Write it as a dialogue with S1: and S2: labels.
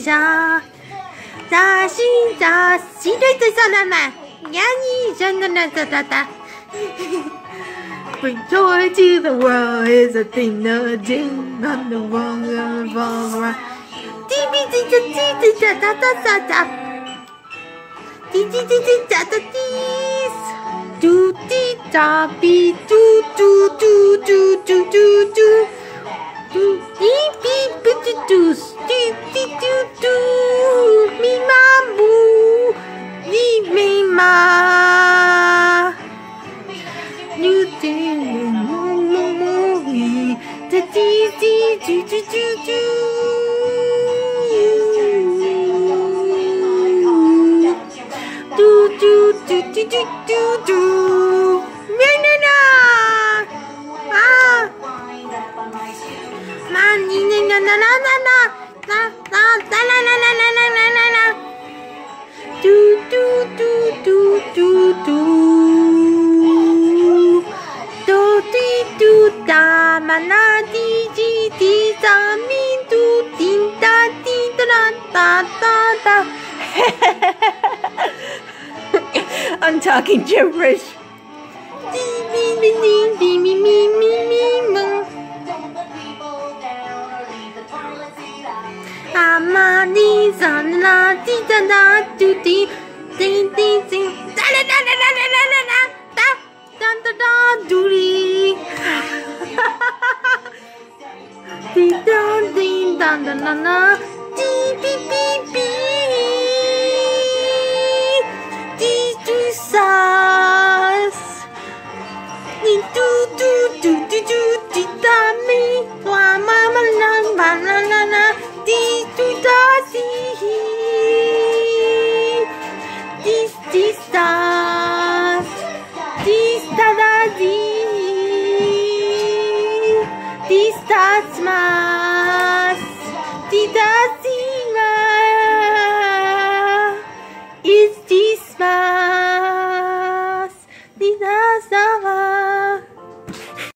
S1: 下，扎心扎心对对上来嘛，呀你真的那哒哒哒。Bring joy to the world is a thing to do on the wrong and wrong right. Dee dee dee dee dee dee da da da da. Dee dee dee dee da da dee. Do dee da be do do do do do do do. Do dee be be do do do do do. Me ma moo, me me ma. You did moo the dee dee do do do do. Do do do do do do do. Na na na. Ah. Man, na na na na na na na na na na na na na na na. Do do do do do do. Do di do da ma na di ji di da mi do din da di da da da da. I'm talking gibberish. Amani zana di da da do di di di di da da da da da da da da da da da da do di di da di da da da da di bi bi bi di do sas di do do do do do di da mi wa ma ma la ba la la la di do da di di stars di da da di stars ma